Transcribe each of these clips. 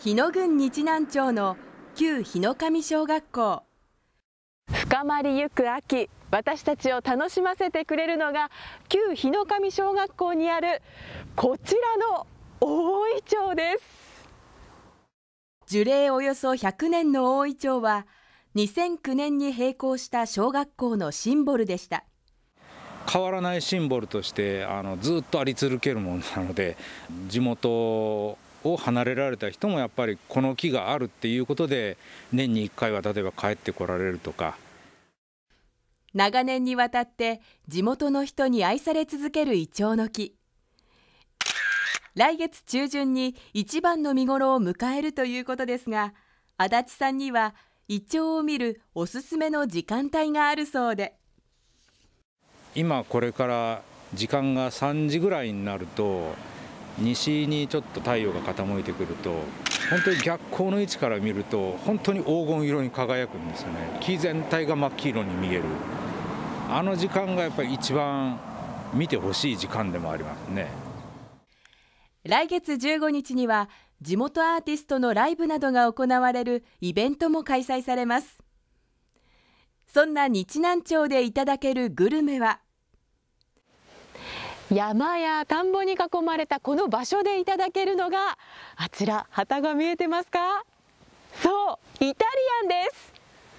日野郡日南町の旧日野上小学校。深まりゆく秋、私たちを楽しませてくれるのが旧日野上小学校にあるこちらの大イチョウです。樹齢およそ100年の大イチョウは2009年に閉校した小学校のシンボルでした。 変わらないシンボルとしてずっとあり続けるものなので、地元を離れられた人もやっぱりこの木があるっていうことで年に1回は例えば帰ってこられるとか、 長年にわたって地元の人に愛され続けるイチョウの木。来月中旬に一番の見頃を迎えるということですが、足立さんにはイチョウを見るおすすめの時間帯があるそうで。 今これから時間が3時ぐらいになると西にちょっと太陽が傾いてくると、本当に逆光の位置から見ると本当に黄金色に輝くんですよね。木全体が真っ黄色に見える、あの時間がやっぱり一番見てほしい時間でもありますね。 来月15日には地元アーティストのライブなどが行われるイベントも開催されます。そんな日南町でいただけるグルメは、山や田んぼに囲まれたこの場所でいただけるのが、あちら旗が見えてますか？そう、イタリアンです。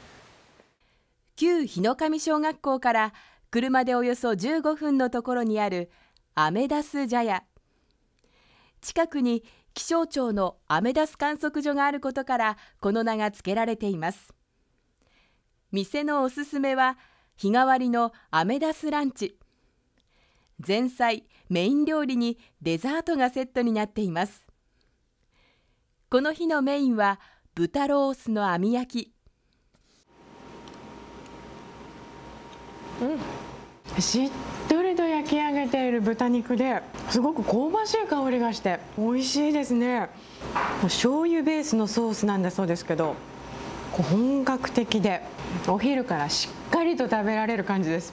旧日野上小学校から車でおよそ15分のところにあるアメダス茶屋。近くに気象庁のアメダス観測所があることからこの名が付けられています。店のおすすめは日替わりのアメダスランチ。前菜、メイン料理にデザートがセットになっています。この日のメインは豚ロースの網焼き。しっとりと焼き上げている豚肉ですごく香ばしい香りがして美味しいですね。醤油ベースのソースなんだそうですけど、本格的でお昼からしっかりと食べられる感じです。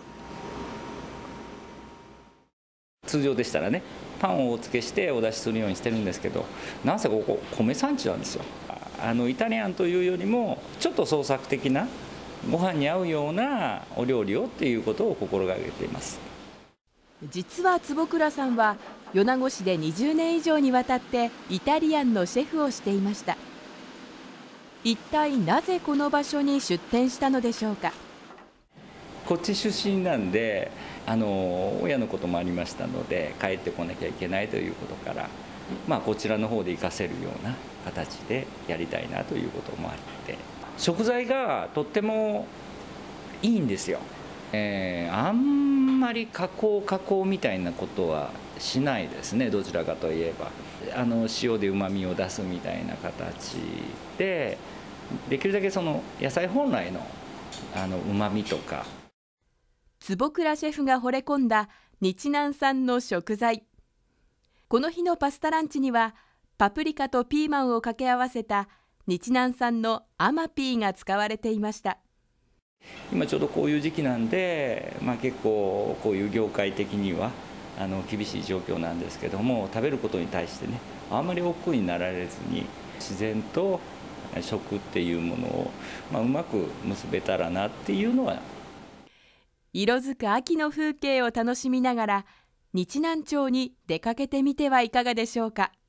通常でしたらね、パンをお付けしてお出しするようにしてるんですけど、なんせここ米産地なんですよ。イタリアンというよりもちょっと創作的なご飯に合うようなお料理をっていうことを心がけています。 実は坪倉さんは米子市で20年以上にわたってイタリアンのシェフをしていました。一体なぜこの場所に出店したのでしょうか。 こっち出身なんで、親のこともありましたので帰ってこなきゃいけないということから、こちらの方で活かせるような形でやりたいなということもあって、食材がとってもいいんですよ。あんまり加工みたいなことはしないですね。どちらかといえば塩でうまみを出すみたいな形で、できるだけその野菜本来のうまみとか。 坪倉シェフが惚れ込んだ日南産の食材。この日のパスタランチにはパプリカとピーマンを掛け合わせた日南産のアマピーが使われていました。 今ちょうどこういう時期なんで、結構こういう業界的には厳しい状況なんですけども、食べることに対してね、あまり億劫になられずに自然と食っていうものを、うまく結べたらなっていうのは。 色づく秋の風景を楽しみながら日南町に出かけてみてはいかがでしょうか。